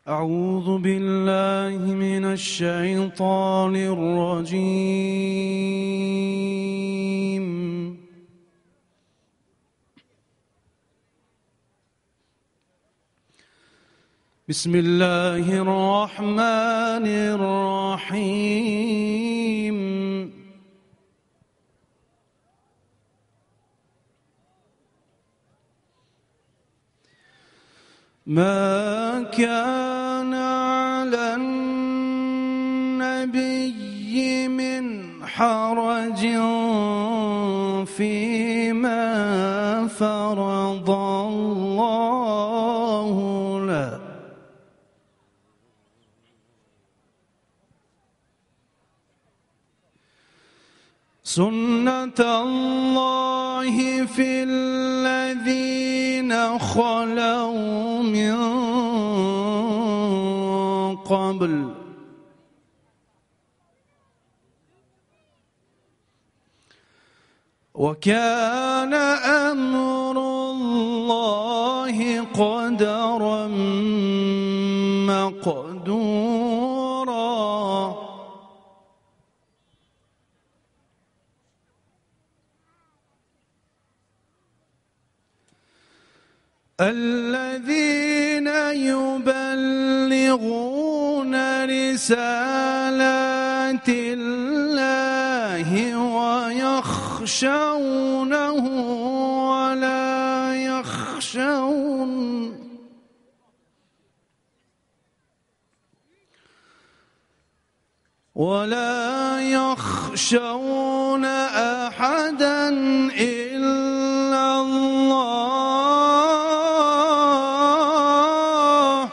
أعوذ بالله من الشيطان الرجيم. بسم الله الرحمن الرحيم. ما كان على النبي من حرج فيما فرض الله له، سنة الله في الذين خلوا من قبل، وكان أمر الله قدرا مقدورا. الذين يبلغون رسالات الله ويخشونه ولا يخشون أحدا إلا الله،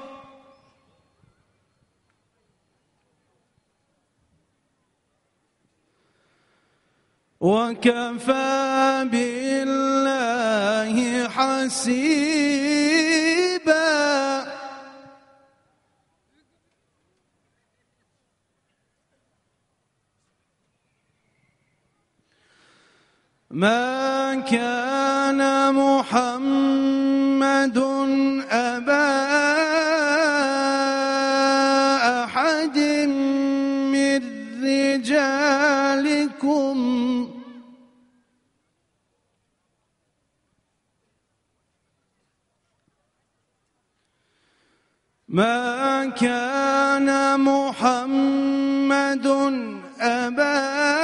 وكفى بالله حسيبا. ما كان محمد أبا أحد من رجالكم، ما كان محمد أبا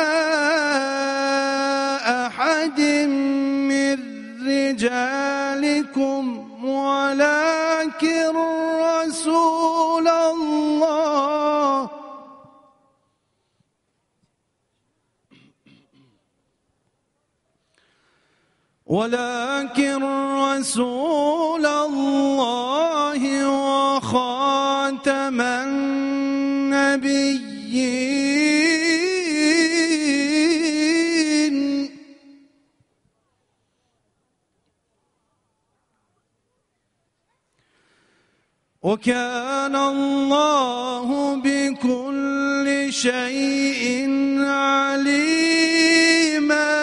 أحد من رجالكم ولكن رسول الله وخاتم النبيين. وكان الله بكل شيء عليما.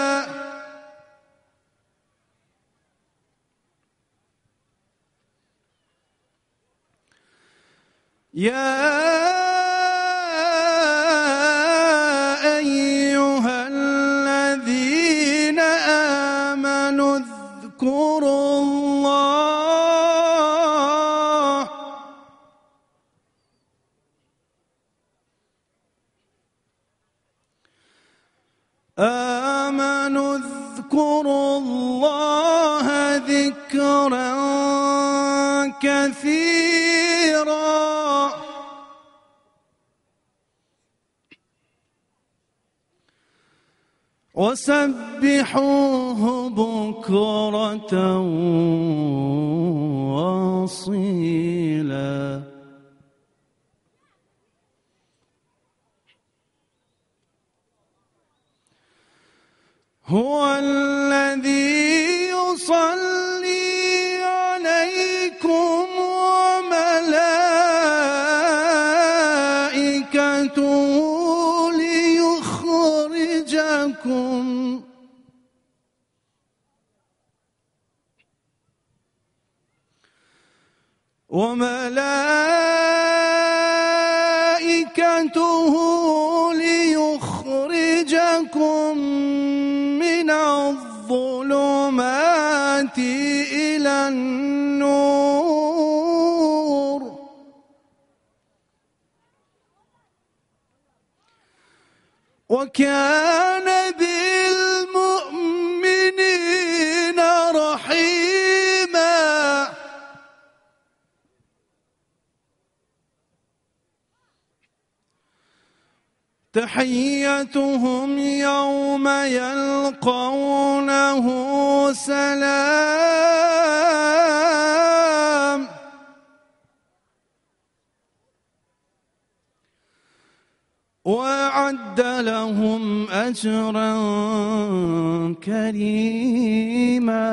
يا أيها الذين آمنوا اذكروا الله ذكرا كثيرا وسبحوه بكرة وأصيلا. هو الذي يصلي عليكم وملائكته وملائكته ليخرجكم من الظلمات إلى النور وكان بالمؤمنين رحيما. تحيتهم يوم يلقونه سلام وأعد لهم أجرا كريما.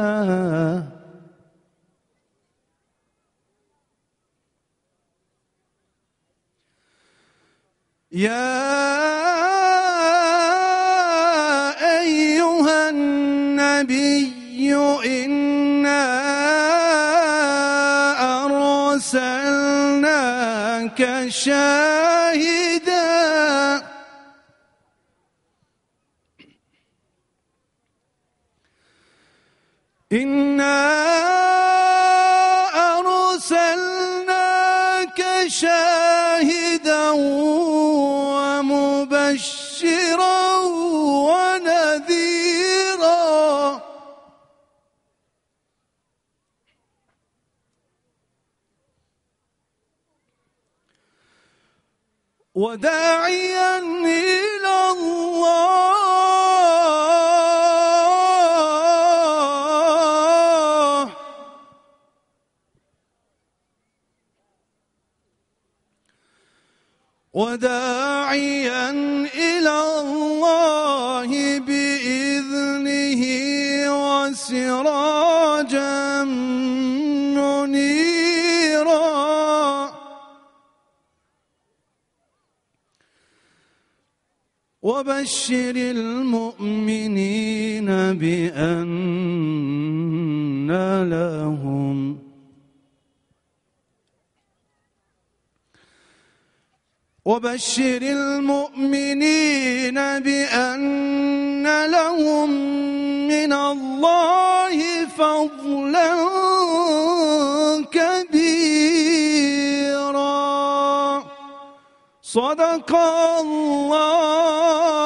يا أيها النبي إنا أرسلناك شاهدا ومبشرا ونذيرا وداعيا إلى الله بإذنه وسراجا منيرا. وبشر المؤمنين بأن لهم من الله فضلا كبيرا. صدق الله